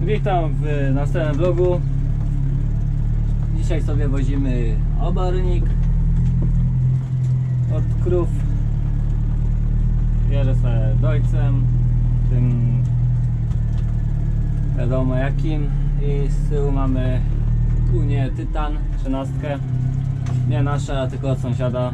Witam w następnym vlogu. Dzisiaj sobie wozimy obornik od krów. Jeżdżę sobie dojcem, tym wiadomo jakim, i z tyłu mamy Unię Tytan 13. Nie nasza, tylko od sąsiada.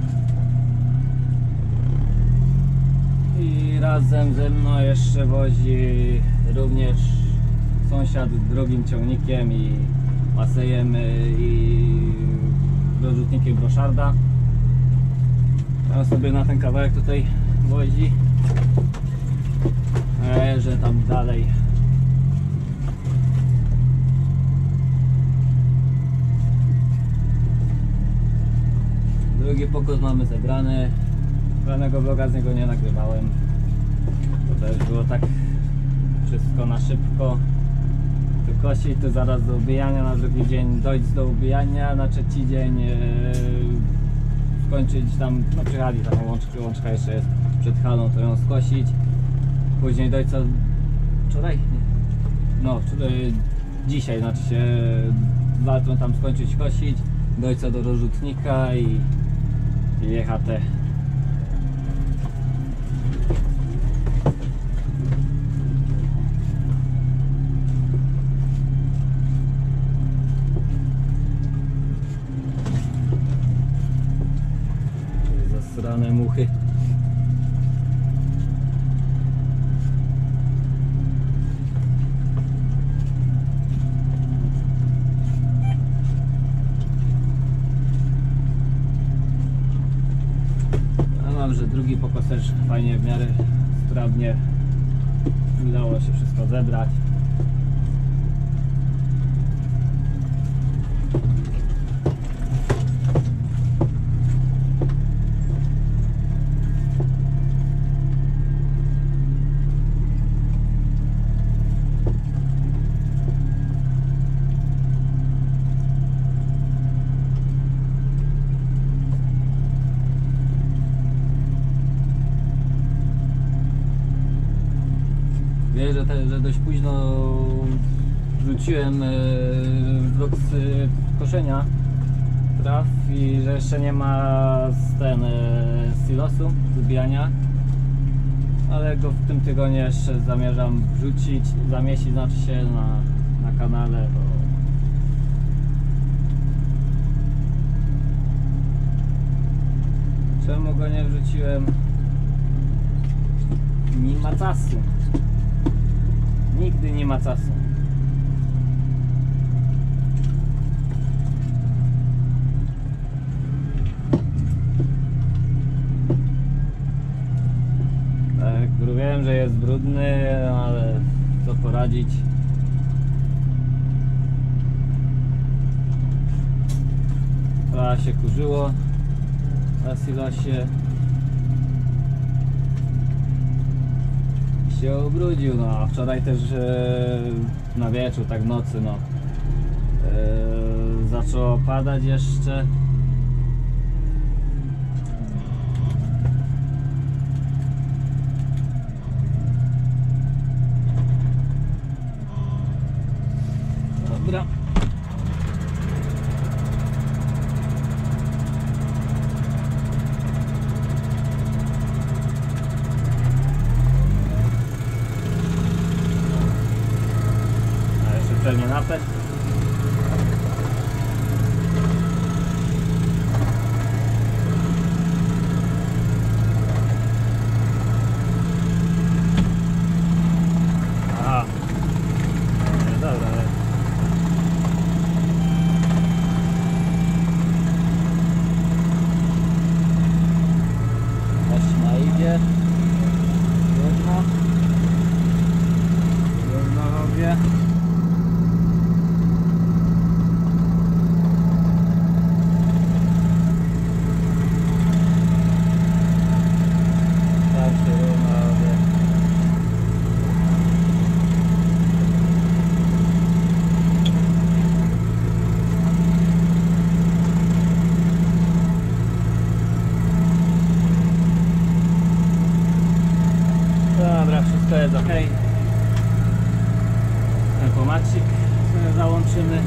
I razem ze mną jeszcze wozi również sąsiad drugim ciągnikiem i masejem i rozrzutnikiem Broszarda. Teraz sobie na ten kawałek tutaj wozi, że tam dalej. Drugi pokos mamy zebrany. Żadnego vloga z niego nie nagrywałem. To też było tak wszystko na szybko. Wykosić, to zaraz do ubijania, na drugi dzień dojść do ubijania, na trzeci dzień skończyć tam, no przyjechali taką łączka jeszcze jest przed halą, to ją skosić. Później dojść wczoraj? No, dzisiaj znaczy się walczą tam skończyć kosić, dojść do rozrzutnika i jechać. Zasrane muchy. A mam, że drugi pokos też fajnie, w miarę sprawnie udało się wszystko zebrać. Wiem, że dość późno wrzuciłem vlog z koszenia traw i że jeszcze nie ma z silosu, zbijania, ale go w tym tygodniu jeszcze zamierzam wrzucić, zamieścić znaczy się na kanale. Czemu go nie wrzuciłem? Nie ma czasu. Nigdy nie ma czasu. Tak, wiem, że jest brudny, ale co poradzić. Trochę się kurzyło na silosie. Się ubrudził, no a wczoraj też na wieczór, tak w nocy, no zaczęło padać jeszcze. Dobra. Pewnie napęd. Aha. Dobra. Taśma idzie. Trudno. Trudno robię. Dobra, wszystko jest ok. bankomacik sobie załączymy.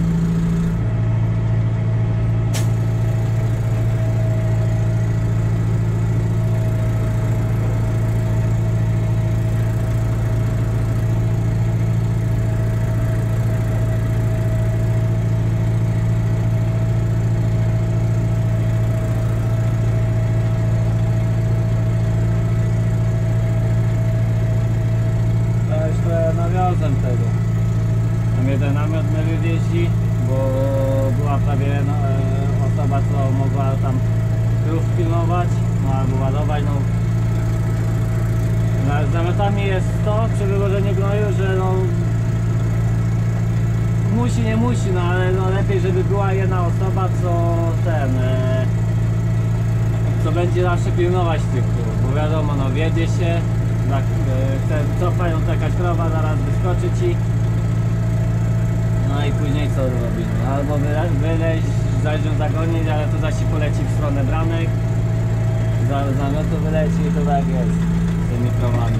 Nawiozem tego. Tam jeden namiot my wywieźli, bo była prawie osoba, co mogła tam krów pilnować, no albo ładować. No. Z namiotami jest to przy wywożeniu gnoju, że no musi, nie musi, no ale no lepiej, żeby była jedna osoba, co co będzie zawsze pilnować tych krów, bo wiadomo, no wiedzie się, tak, cofając jakaś krowa, zaraz wyskoczy ci. No i później co robi? Albo wyleźć, zajść ją zagonić, ale to zaś ci poleci w stronę bramek. Z namiotu wyleci i to tak jest z tymi krowami.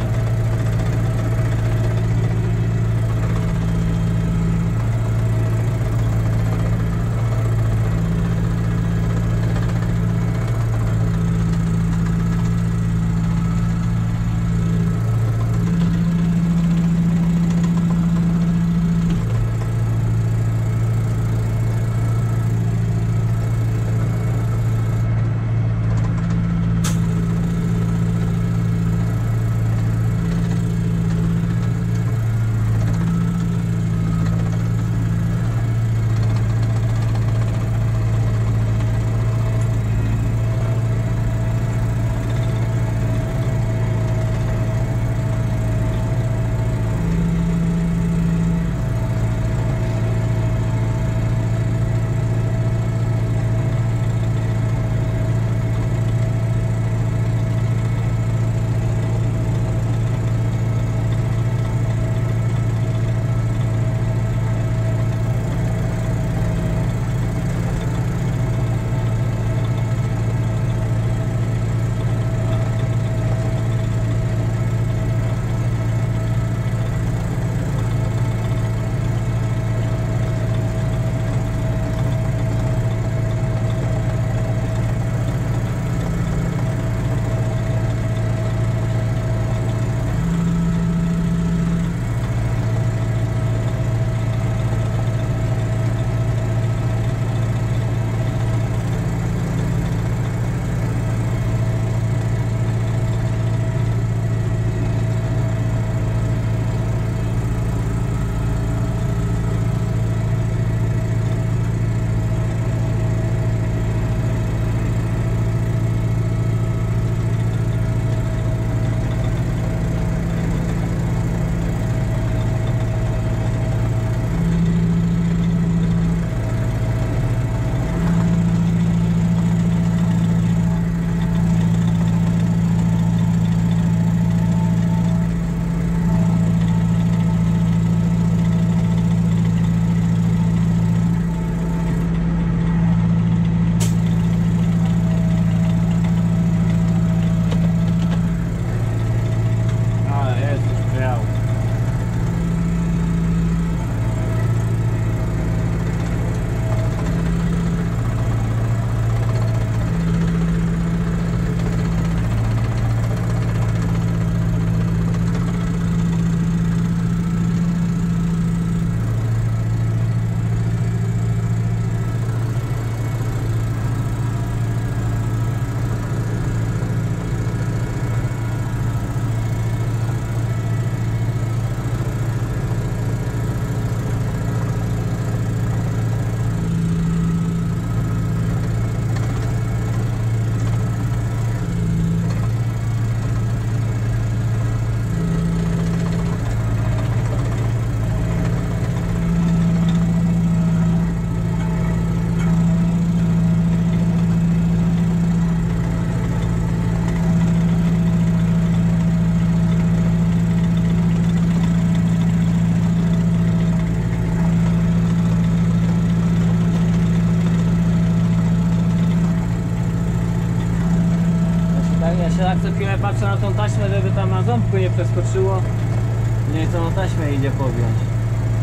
się tak co chwilę patrzę na tą taśmę, żeby tam na ząbku nie przeskoczyło. Nie co na taśmę idzie powiąć.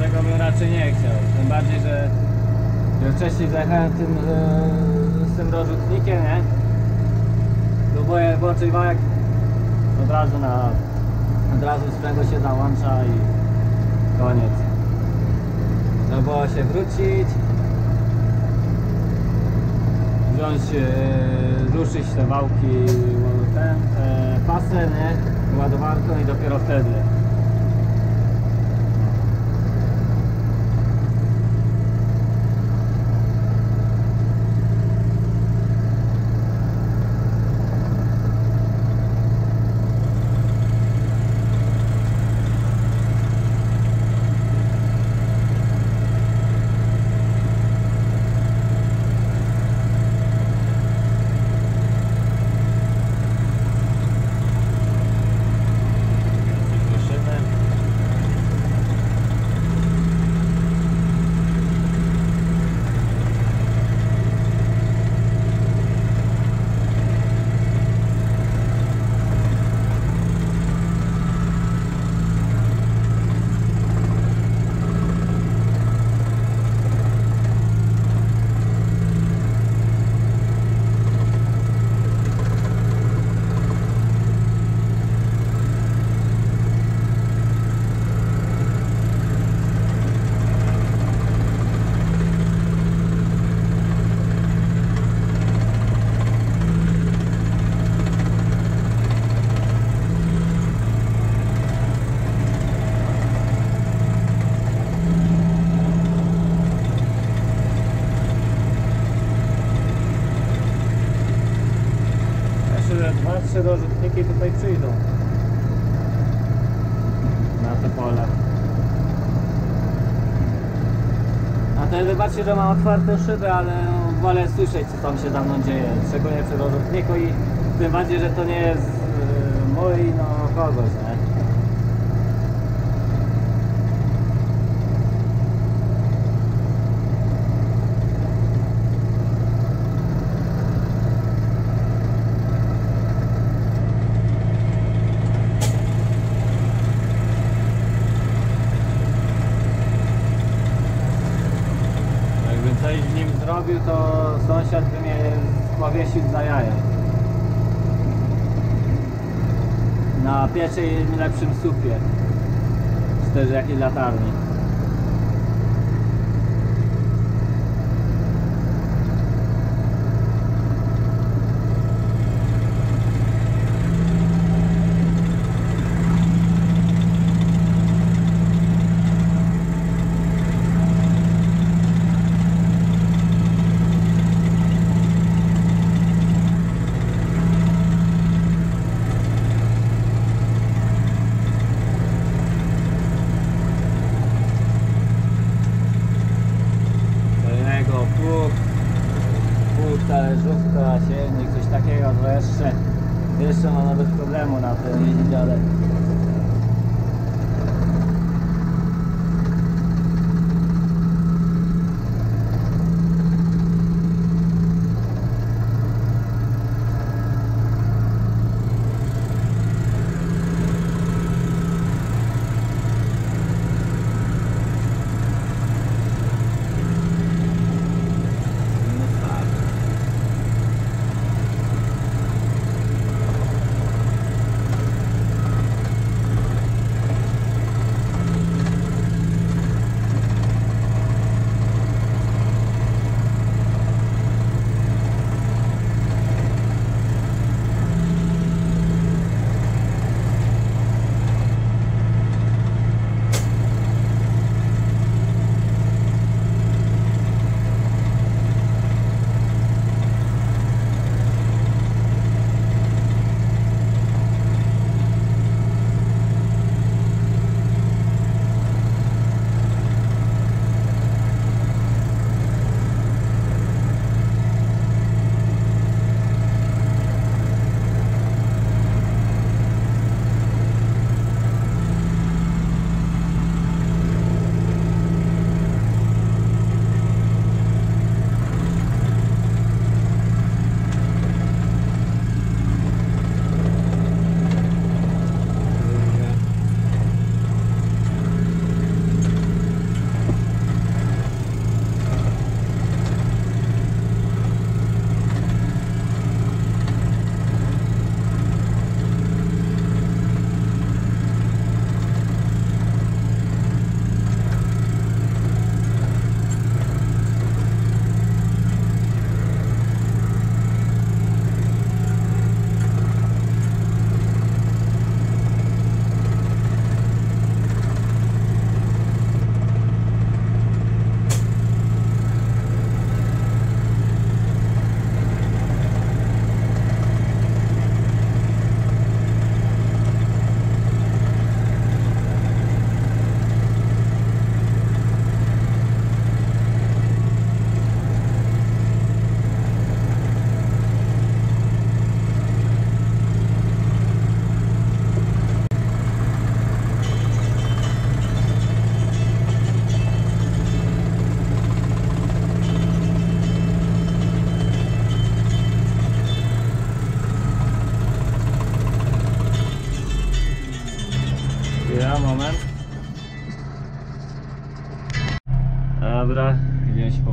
tego bym raczej nie chciał. Tym bardziej, że wcześniej zajechałem z tym dorzutnikiem, nie? Próbuję włączyć wałek, od razu sprzęgło się załącza i koniec. Trzeba było się wrócić, wziąć, ruszyć te wałki, pasy, nie? Ładowarką i dopiero wtedy. Trzy dorzutniki tutaj przyjdą na to pole. A to wybaczcie, że mam otwarte szyby, ale wolę słyszeć, co tam się za mną dzieje, szczególnie przy dorzutniku i tym bardziej, że to nie jest mój, no kogoś, nie? Coś z nim zrobił, to sąsiad by mnie powiesił za jaja. Na pierwszej lepszym słupie. Czy też jakiejś latarni. Talerzówka, silnik, coś takiego, to jeszcze ma nawet problemu na tym jeździć, ale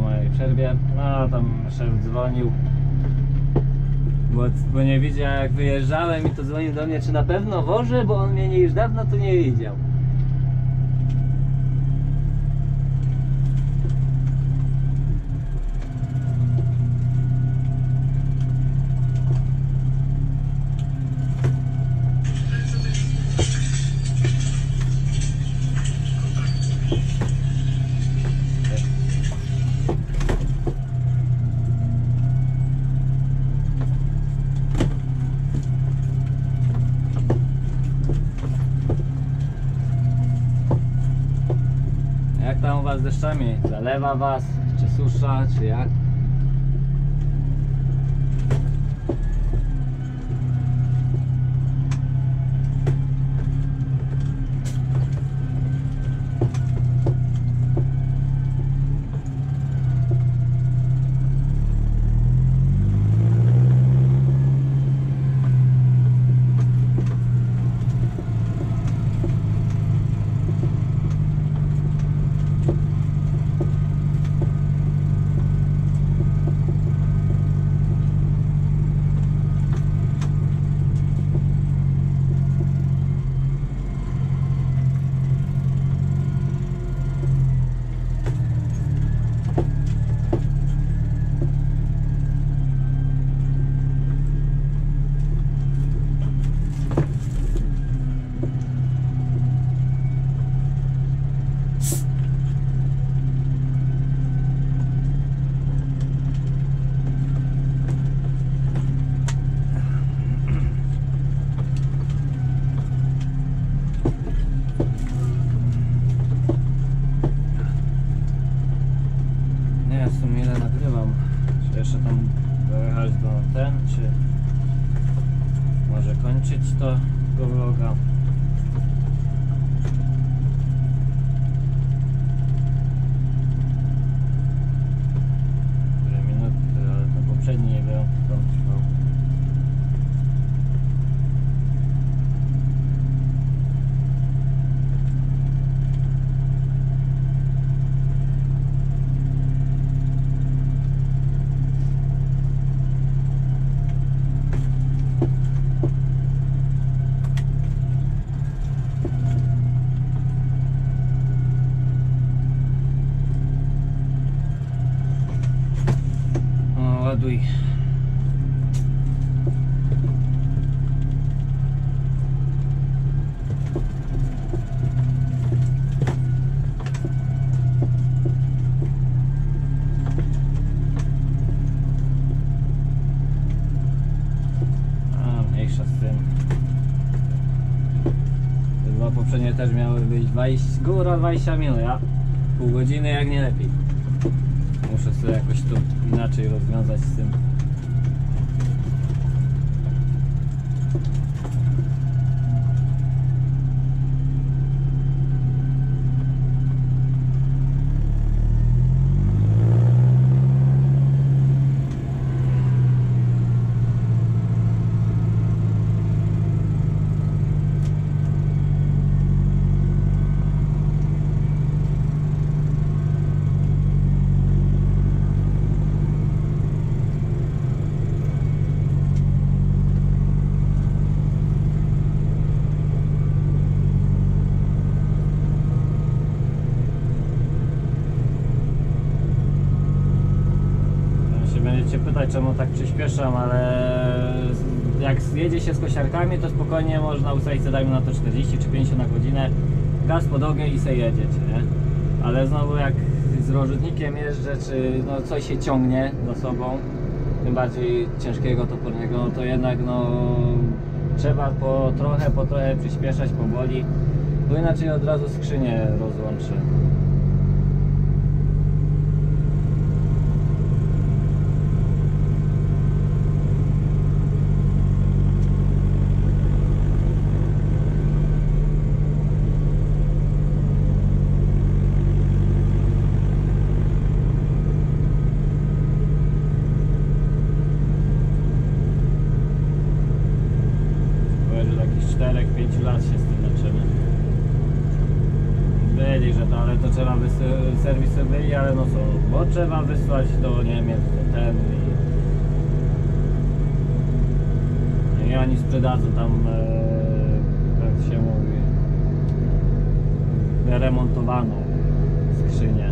mojej przerwie. No tam szef dzwonił, bo nie widział jak wyjeżdżałem i to dzwonił do mnie, czy na pewno wożę, bo on mnie już dawno tu nie widział. Jak tam u was z deszczami? Zalewa was? Czy susza? Czy jak? Nie wiem w sumie ile nagrywam. Czy jeszcze tam dojechać do ten, czy może kończyć tego vloga. Ile minut, ale ten poprzedni nie wiem, tam trwał. Ładuj. Mniejsza z tym. Te dwa poprzednie też miały być 20 minut, ja pół godziny jak nie lepiej. Muszę sobie jakoś to inaczej rozwiązać z tym. Będziecie pytać, czemu tak przyspieszam, ale jak jedzie się z kosiarkami, to spokojnie można ustawić, dajmy na to 40 czy 50 na godzinę, gaz pod ogień i sobie jedziecie, nie? Ale znowu jak z rozrzutnikiem jeżdżę, czy no coś się ciągnie za sobą, tym bardziej ciężkiego, topornego, no to jednak no trzeba po trochę przyspieszać powoli, bo inaczej od razu skrzynię rozłączy. Od 4-5 lat się z tym leczymy. Byli, że to, ale to trzeba serwisy byli, ale no co, bo trzeba wysłać do Niemiec, do ten i oni sprzedadzą tam, jak się mówi, remontowaną skrzynię.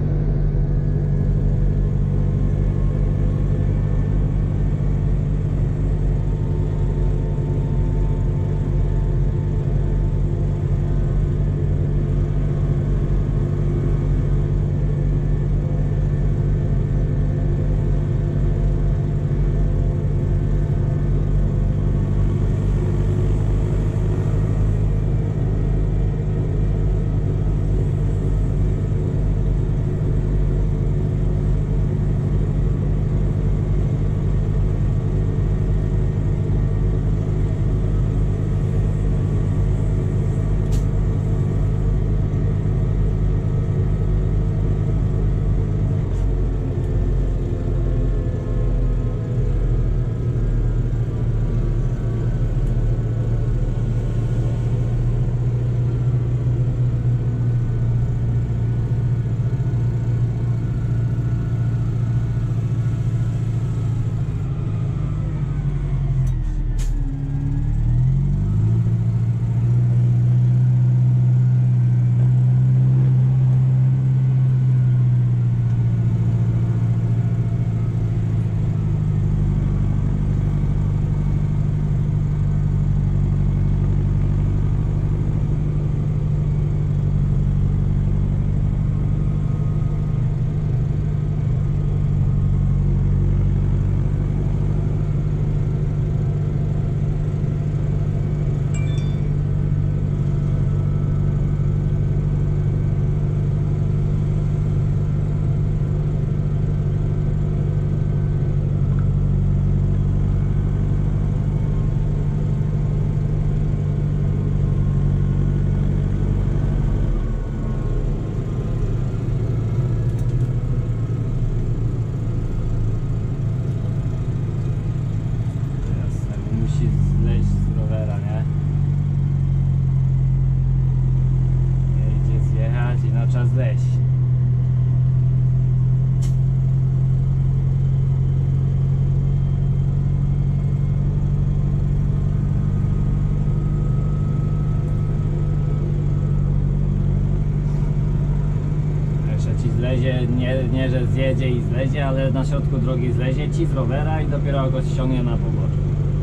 Nie, że zjedzie i zlezie, ale na środku drogi zlezie ci z rowera i dopiero go ściągnie na pobocze.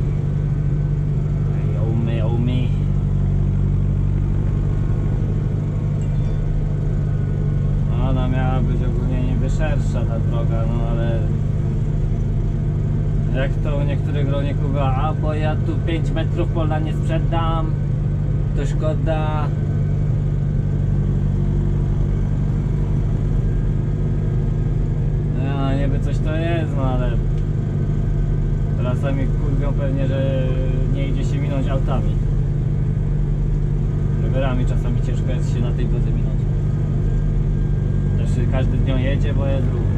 Oh me. No, ona miała być ogólnie niby szersza ta droga, no ale jak to u niektórych rolników bywa, a bo ja tu 5 metrów pola nie sprzedam, to szkoda. No niby coś to jest, no ale czasami kurwią pewnie, że nie idzie się minąć autami. Rowerami czasami ciężko jest się na tej drodze minąć. Też każdy z nią jedzie, bo jest równa.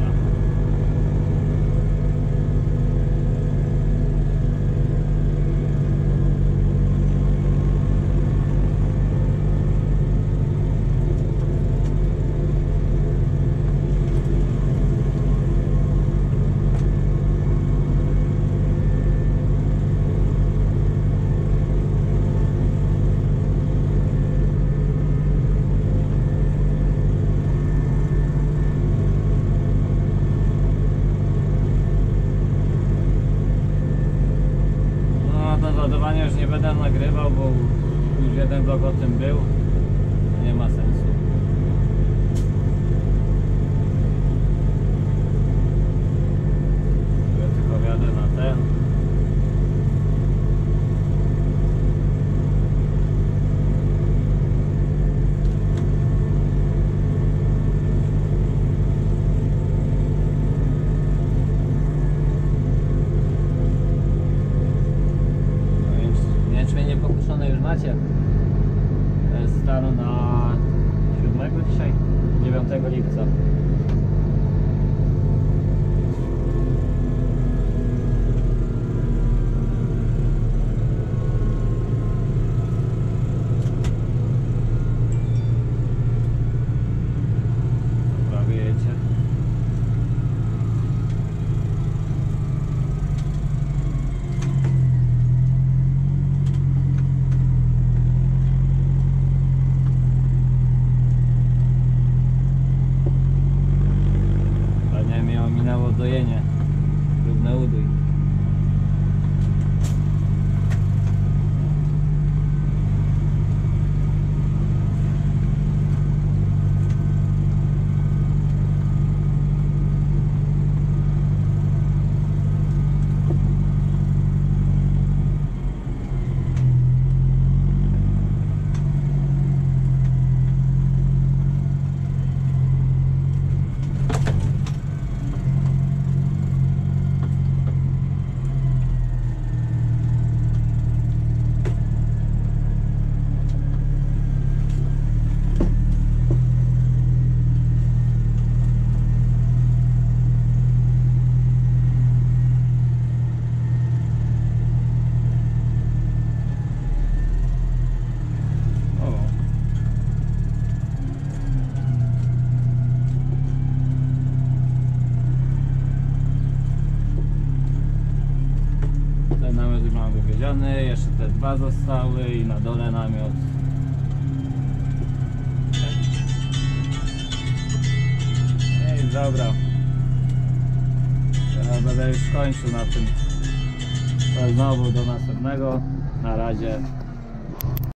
Ładowania już nie będę nagrywał, bo już jeden vlog o tym był. Nie ma sensu. Ja tylko jadę na ten. Już macie. To jest stan na 7 dzisiaj, 9 lipca. ściany, jeszcze te dwa zostały i na dole namiot. I dobra. Ja będę już kończył na tym. To znowu do następnego. Na razie.